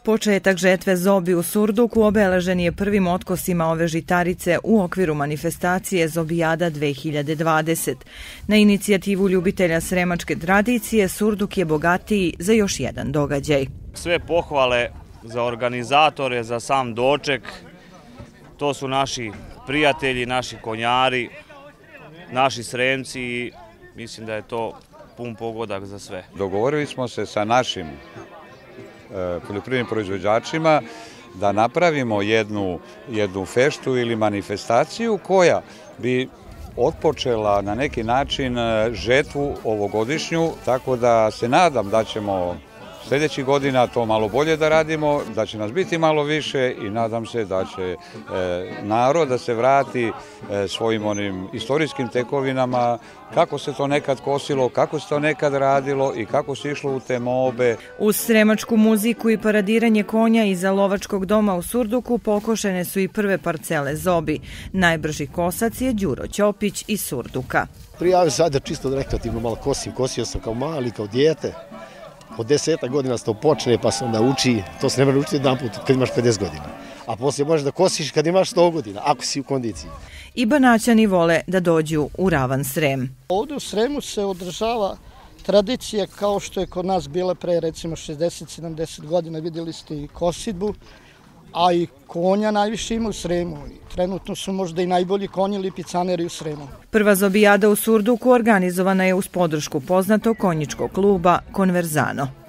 Početak žetve zobi u Surduku obeležen je prvim otkosima ove žitarice u okviru manifestacije Zobijada 2020. Na inicijativu ljubitelja sremačke tradicije, Surduk je bogatiji za još jedan događaj. Sve pohvale za organizatore, za sam doček. To su naši prijatelji, naši konjari, naši Sremci i mislim da je to pun pogodak za sve. Dogovorili smo se sa našim poljoprivrednim proizvođačima da napravimo jednu feštu ili manifestaciju koja bi otpočela na neki način žetvu ovogodišnju, tako da se nadam da ćemo sljedećih godina to malo bolje da radimo, da će nas biti malo više i nadam se da će narod da se vrati svojim onim istorijskim tekovinama, kako se to nekad kosilo, kako se to nekad radilo i kako se išlo u te mobe. Uz sremačku muziku i paradiranje konja iza lovačkog doma u Surduku pokošene su i prve parcele zobi. Najbrži kosac je Đuro Ćopić iz Surduka. Prijavio sam da čisto rekreativno malo kosim, kosio sam kao mali, kao dijete. Od 10 godina se to počne, pa se onda uči, to se ne može učiti jedan put kad imaš 50 godina. A poslije možeš da kosiš kad imaš 100 godina, ako si u kondiciji. I Banaćani vole da dođu u ravan Srem. Ovdje u Sremu se održava tradicija kao što je kod nas bila pre recimo 60-70 godina, vidjeli ste i kosidbu, a i konja najviše ima u Sremu. Trenutno su možda i najbolji konji lipicaneri u Sremu. Prva Zobijada u Surduku organizovana je uz podršku poznatog konjičkog kluba Konverzano.